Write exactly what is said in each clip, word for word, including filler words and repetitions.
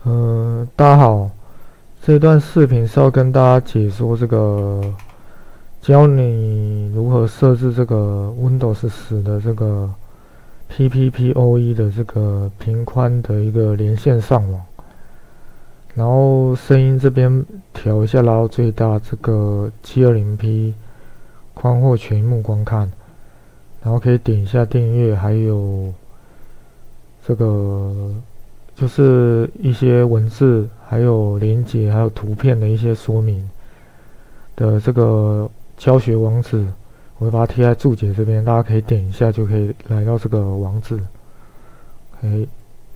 呃，大家好，这段视频是要跟大家解说这个，教你如何设置这个 Windows 十的这个 P P P O E 的这个频宽的一个连线上网，然后声音这边调一下，拉到最大，这个 七二零 P 宽或全荧幕观看，然后可以点一下订阅，还有这个。就是一些文字，还有连结，还有图片的一些说明的这个教学网址，我会把它贴在注解这边，大家可以点一下就可以来到这个网址。OK，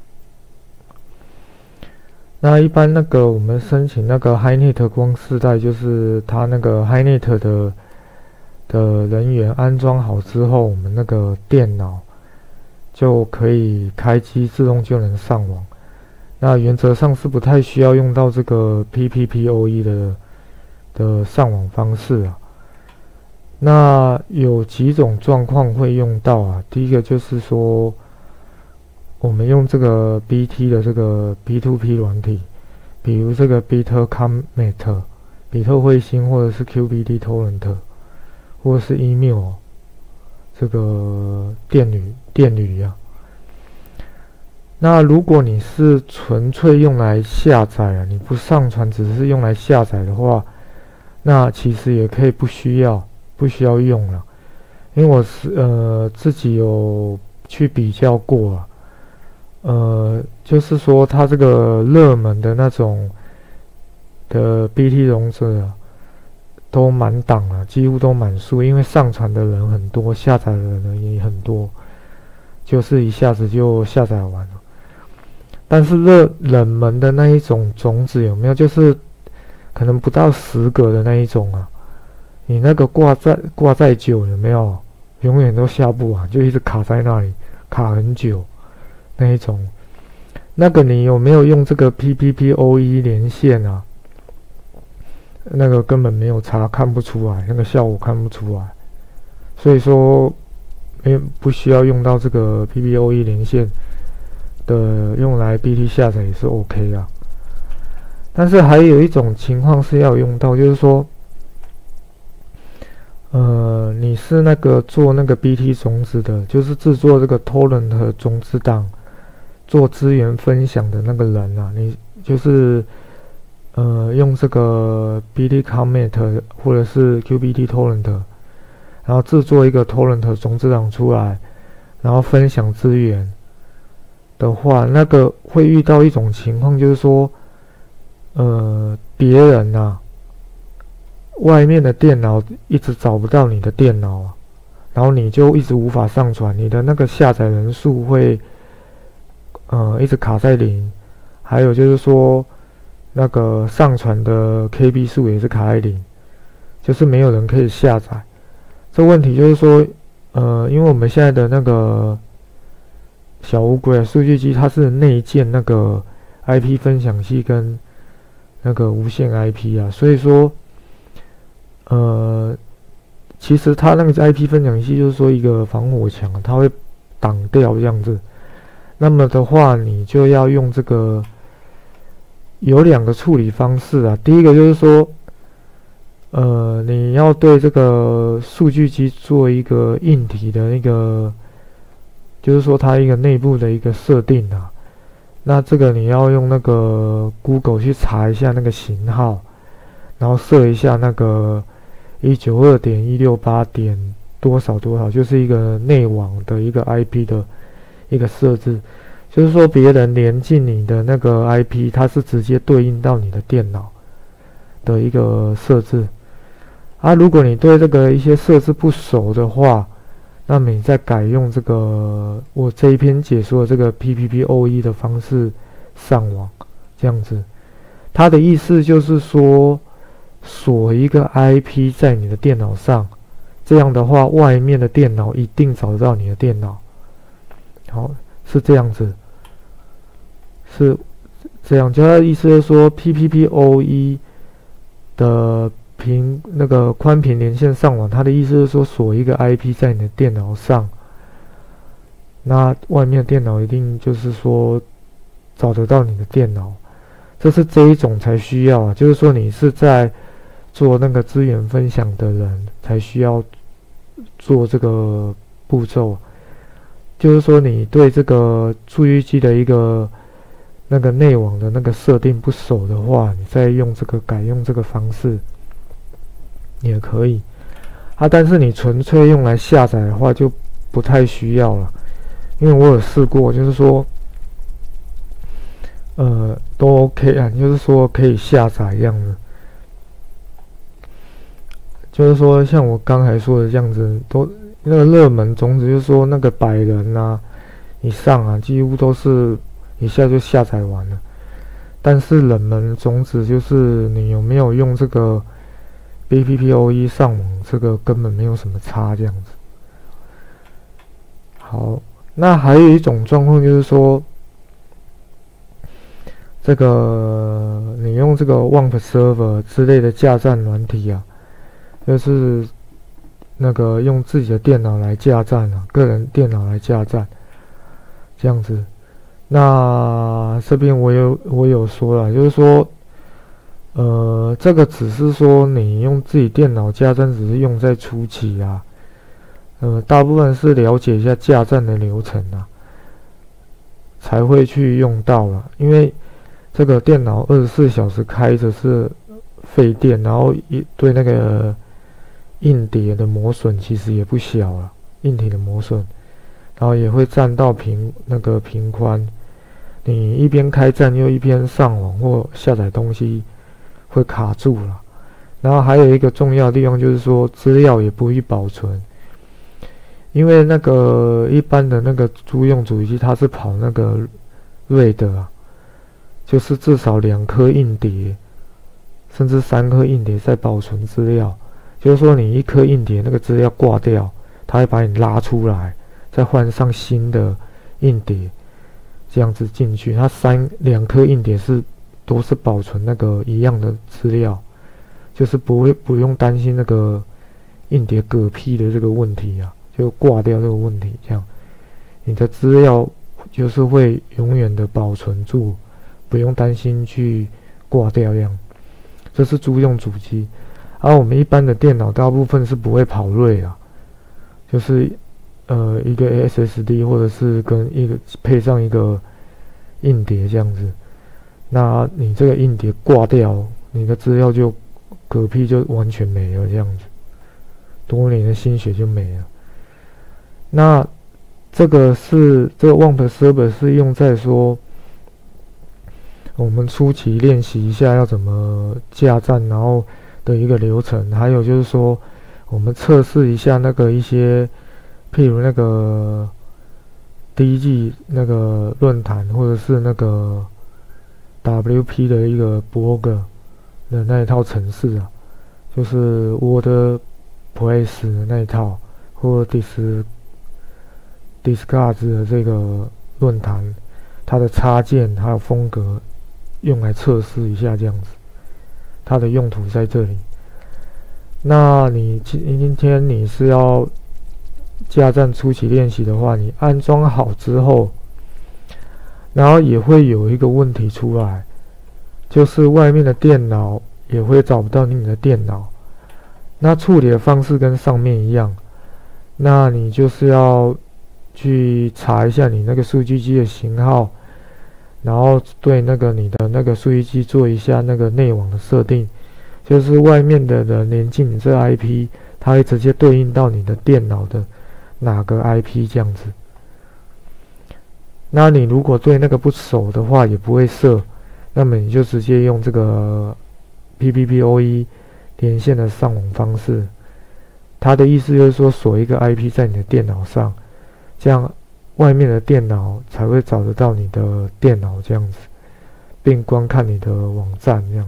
那一般那个我们申请那个 HiNet 光世代，就是它那个 HiNet 的的人员安装好之后，我们那个电脑就可以开机，自动就能上网。那原则上是不太需要用到这个 P P P O E 的的上网方式啊。那有几种状况会用到啊。第一个就是说，我们用这个 B T 的这个 P to P 软体，比如这个 Bitcomet、比特彗星，或者是 Q B D Torrent， 或者是 email 这个电旅电旅啊。那如果你是纯粹用来下载啊，你不上传，只是用来下载的话，那其实也可以不需要，不需要用了。因为我是呃自己有去比较过啊，呃，就是说它这个热门的那种的 B T 容者啊，都满档了，几乎都满数，因为上传的人很多，下载的人也很多，就是一下子就下载完了。但是热冷门的那一种种子有没有？就是可能不到十个的那一种啊，你那个挂在挂再久有没有？永远都下不完，就一直卡在那里，卡很久那一种。那个你有没有用这个 P P P O E 连线啊？那个根本没有差，看不出来，那个效果看不出来。所以说，没不需要用到这个 P P P O E 连线。的用来 B T 下载也是 OK 啊，但是还有一种情况是要用到，就是说，呃，你是那个做那个 B T 种子的，就是制作这个 Torrent 种子档，做资源分享的那个人啊，你就是呃用这个 Bitcomet 或者是 Q B D Torrent， 然后制作一个 Torrent 种子档出来，然后分享资源。的话，那个会遇到一种情况，就是说，呃，别人啊，外面的电脑一直找不到你的电脑啊，然后你就一直无法上传，你的那个下载人数会，呃，一直卡在零，还有就是说，那个上传的 K B 数也是卡在零，就是没有人可以下载。这问题就是说，呃，因为我们现在的那个小乌龟数据机，它是内建那个 I P 分享器跟那个无线 I P 啊，所以说，呃，其实它那个 I P 分享器就是说一个防火墙，它会挡掉这样子。那么的话，你就要用这个有两个处理方式啊。第一个就是说，呃，你要对这个数据机做一个硬体的那个。就是说它一个内部的一个设定啊，那这个你要用那个 Google 去查一下那个型号，然后设一下那个 一九二点一六八点多少多少，就是一个内网的一个 I P 的一个设置，就是说别人连进你的那个 I P， 它是直接对应到你的电脑的一个设置啊。如果你对这个一些设置不熟的话，那么你再改用这个我这一篇解说的这个 P P P O E 的方式上网，这样子，它的意思就是说锁一个 I P 在你的电脑上，这样的话外面的电脑一定找得到你的电脑。好，是这样子，是这样，就它的意思是说 P P P O E 的频那个宽频连线上网，它的意思是说锁一个 I P 在你的电脑上，那外面的电脑一定就是说找得到你的电脑， 这是这一种才需要啊，就是说你是在做那个资源分享的人才需要做这个步骤，就是说你对这个数据机的一个那个内网的那个设定不熟的话，你再用这个改用这个方式也可以啊。但是你纯粹用来下载的话就不太需要了，因为我有试过，就是说呃都 OK 啊，就是说可以下载这样子。就是说，像我刚才说的这样子，都那个热门种子，就是说那个百人啊以上啊，几乎都是一下就下载完了。但是冷门种子，就是你有没有用这个 B P P O E 上网，这个根本没有什么差这样子。好，那还有一种状况就是说，这个你用这个 W A M P Server 之类的架站软体啊。就是那个用自己的电脑来架站啊，个人电脑来架站，这样子。那这边我有我有说了，就是说，呃，这个只是说你用自己电脑架站，只是用在初期啊。呃，大部分是了解一下架站的流程啊，才会去用到了。因为这个电脑二十四小时开着是费电，然后一对那个硬碟的磨损其实也不小了，硬体的磨损，然后也会占到频那个频宽，你一边开站又一边上网或下载东西会卡住了。然后还有一个重要的地方就是说，资料也不易保存，因为那个一般的那个租用主机它是跑那个 RAID 啊，就是至少两颗硬碟，甚至三颗硬碟在保存资料。就是说，你一颗硬碟那个资料挂掉，它会把你拉出来，再换上新的硬碟，这样子进去。它三两颗硬碟是都是保存那个一样的资料，就是不会不用担心那个硬碟嗝屁的这个问题啊，就挂掉这个问题。这样，你的资料就是会永远的保存住，不用担心去挂掉这样。这是租用主机。而、啊、我们一般的电脑大部分是不会跑RAID啊，就是呃一个 S S D 或者是跟一个配上一个硬碟这样子。那你这个硬碟挂掉，你的资料就嗝屁就完全没了这样子，多年的心血就没了。那这个是这个 W A M P Server 是用在说我们初期练习一下要怎么架站，然后的一个流程，还有就是说，我们测试一下那个一些，譬如那个第一季那个论坛，或者是那个 W P 的一个 blog 的那一套程式啊，就是 WordPress 的那一套，或 Dis Discuss 的这个论坛，它的插件还有风格，用来测试一下这样子。它的用途在这里。那你今天你是要架站初期练习的话，你安装好之后，然后也会有一个问题出来，就是外面的电脑也会找不到你的电脑。那处理的方式跟上面一样，那你就是要去查一下你那个数据机的型号，然后对那个你的那个数据机做一下那个内网的设定，就是外面的人连进你这个 I P， 它会直接对应到你的电脑的哪个 I P 这样子。那你如果对那个不熟的话，也不会设，那么你就直接用这个 P P P O E 连线的上网方式。它的意思就是说锁一个 I P 在你的电脑上，这样外面的电脑才会找得到你的电脑这样子，并观看你的网站这样。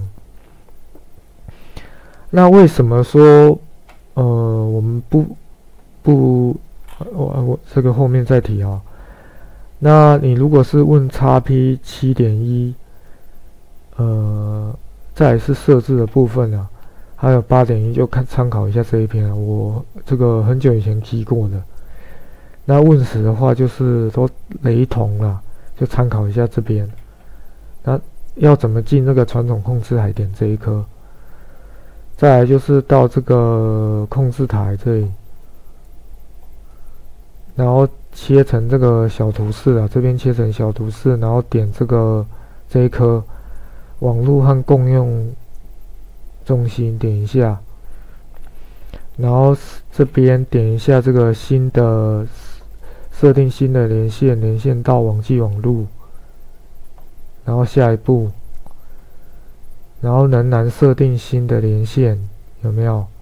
那为什么说呃我们不不我我这个后面再提啊？那你如果是问 X P 七点一， 呃再来是设置的部分啊，还有 八点一 就看参考一下这一篇啊，我这个很久以前提过的。那问时的话就是都雷同啦，就参考一下这边。那要怎么进这个传统控制台，点这一颗。再来就是到这个控制台这里，然后切成这个小图示啊，这边切成小图示，然后点这个这一颗网络和共用中心，点一下，然后这边点一下这个新的设定新的连线，连线到网际网路，然后下一步，然后仍然设定新的连线，有没有？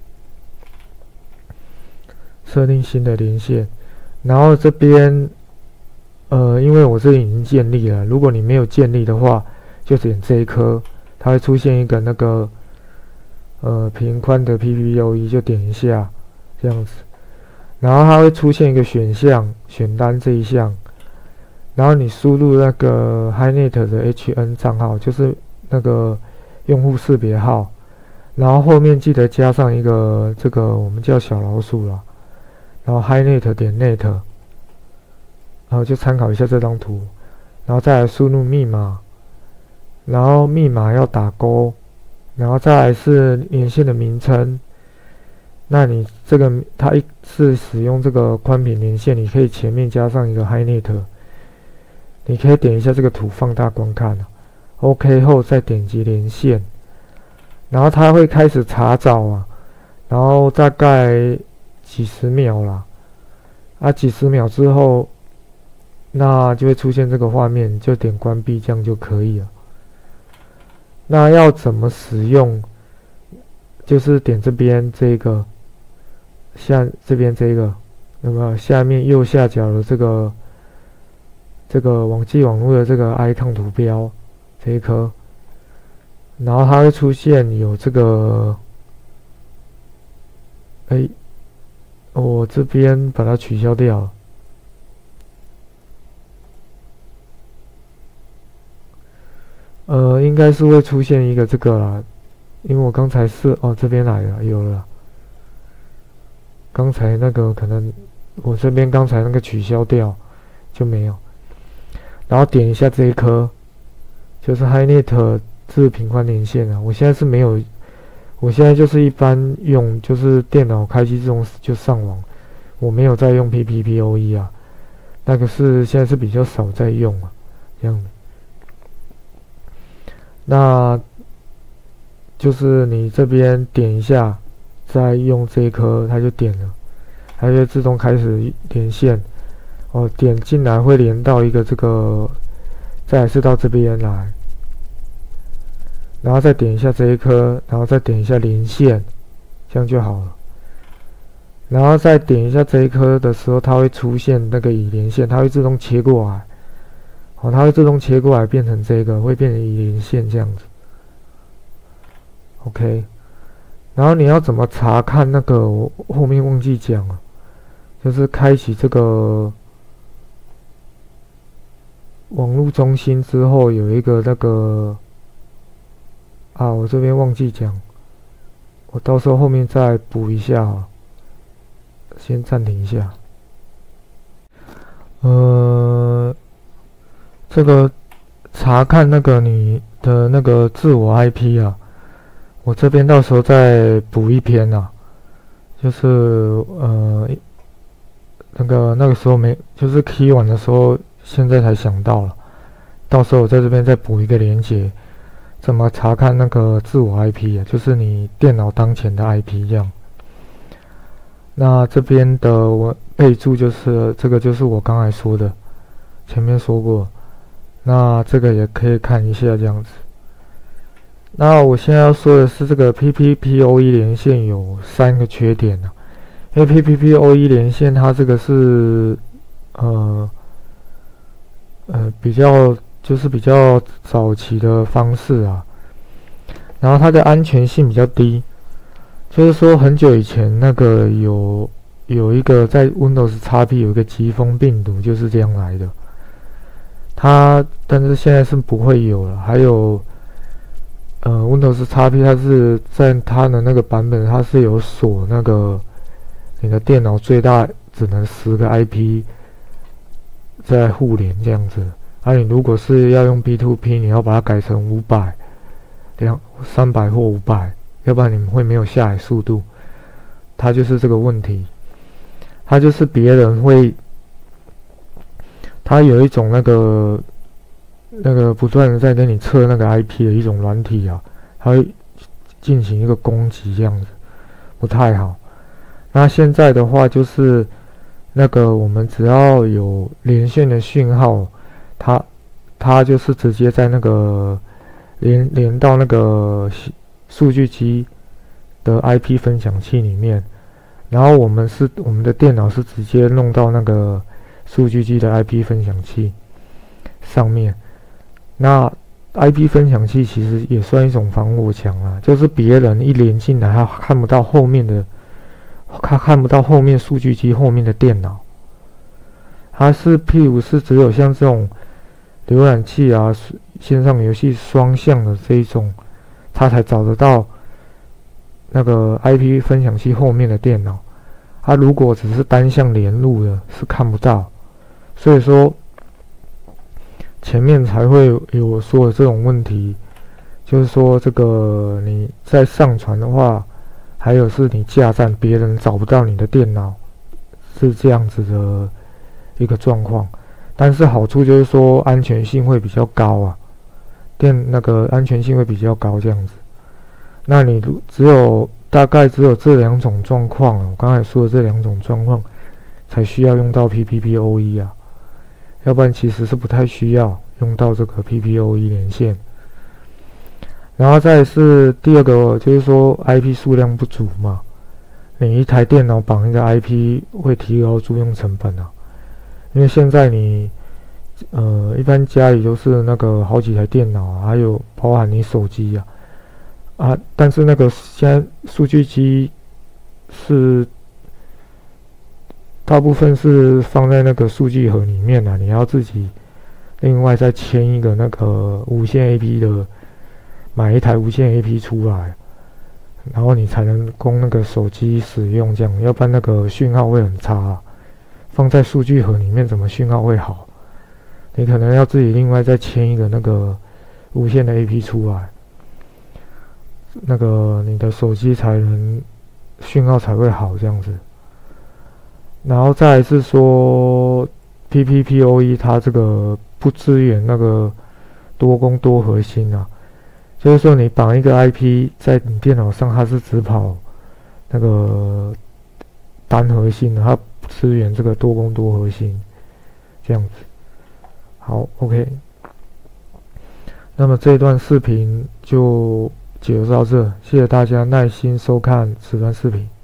设定新的连线，然后这边，呃，因为我这里已经建立了，如果你没有建立的话，就点这一颗，它会出现一个那个，呃，频宽的 P P P O E， 就点一下，这样子，然后它会出现一个选项，选单这一项，然后你输入那个 HiNet 的 H N 账号，就是那个用户识别号，然后后面记得加上一个这个我们叫小老鼠啦，然后 HiNet 点 net， 然后就参考一下这张图，然后再来输入密码，然后密码要打勾，然后再来是连线的名称。那你这个它一次使用这个宽频连线，你可以前面加上一个 HiNet， 你可以点一下这个图放大观看 OK 后再点击连线，然后它会开始查找啊，然后大概几十秒啦，啊几十秒之后，那就会出现这个画面，就点关闭，这样就可以了。那要怎么使用？就是点这边这个，下这边这个，那么下面右下角的这个这个网际网络的这个 icon 图标这一颗，然后它会出现有这个，哎，我这边把它取消掉了。呃，应该是会出现一个这个啦，因为我刚才是哦这边来了，有了。刚才那个可能我这边刚才那个取消掉就没有，然后点一下这一颗，就是 HiNet 自频宽连线啊。我现在是没有，我现在就是一般用，就是电脑开机这种就上网，我没有在用 P P P O E 啊，那个是现在是比较少在用啊，这样的。那就是你这边点一下，再用这一颗，它就点了，它就自动开始连线。哦，点进来会连到一个这个，再来是到这边来，然后再点一下这一颗，然后再点一下连线，这样就好了。然后再点一下这一颗的时候，它会出现那个已连线，它会自动切过来。哦，它会自动切过来变成这个，会变成已连线这样子。OK， 然后你要怎么查看那个？我后面忘记讲了，就是开启这个网络中心之后，有一个那个啊，我这边忘记讲，我到时候后面再补一下哈。先暂停一下。呃。这个查看那个你的那个自我 I P 啊，我这边到时候再补一篇啊，就是呃那个那个时候没，就是 key 完的时候，现在才想到了，到时候我在这边再补一个连结，怎么查看那个自我 I P 啊，就是你电脑当前的 I P 这样。那这边的我备注就是这个，就是我刚才说的，前面说过。那这个也可以看一下这样子。那我现在要说的是，这个 P P P O E 连线有三个缺点啊。因为 P P P O E 连线它这个是呃呃比较就是比较早期的方式啊，然后它的安全性比较低。就是说很久以前那个有有一个在 Windows X P 有一个疾风病毒就是这样来的。它，但是现在是不会有了。还有，呃 ，Windows X P 它是在它的那个版本，它是有锁那个你的电脑最大只能十个 I P 在互联这样子。 啊，你如果是要用 P to P， 你要把它改成五百、两三百或五百，要不然你们会没有下载速度。它就是这个问题，它就是别人会，它有一种那个那个不断的在跟你测那个 I P 的一种软体啊，它会进行一个攻击，这样子不太好。那现在的话就是那个我们只要有连线的讯号，它它就是直接在那个连连到那个数据机的 I P 分享器里面，然后我们是我们的电脑是直接弄到那个数据机的 I P 分享器上面。那 I P 分享器其实也算一种防火墙啊，就是别人一连进来，他看不到后面的，他看不到后面数据机后面的电脑。它是譬如是只有像这种浏览器啊、线上游戏双向的这一种，它才找得到那个 I P 分享器后面的电脑。它如果只是单向连路的，是看不到。所以说，前面才会有我说的这种问题，就是说这个你在上传的话，还有是你架站，别人找不到你的电脑，是这样子的一个状况。但是好处就是说安全性会比较高啊，电那个安全性会比较高这样子。那你只有大概只有这两种状况，我刚才说的这两种状况，才需要用到 P P P O E 啊，要不然其实是不太需要用到这个 P P O E 连线。然后再是第二个，就是说 I P 数量不足嘛，你一台电脑绑一个 I P 会提高租用成本啊，因为现在你呃一般家里都是那个好几台电脑啊，还有包含你手机啊。啊，但是那个现在数据机是大部分是放在那个数据盒里面啊，你要自己另外再签一个那个无线 A P 的，买一台无线 A P 出来，然后你才能供那个手机使用，这样，要不然那个讯号会很差啊。放在数据盒里面怎么讯号会好？你可能要自己另外再签一个那个无线的 A P 出来。那个你的手机才能讯号才会好这样子。然后再来是说 P P P O E 它这个不支援那个多工多核心啊，就是说你绑一个 I P 在你电脑上，它是只跑那个单核心的，它不支援这个多工多核心这样子。好 ，OK。那么这段视频就解说到这，谢谢大家耐心收看此段视频。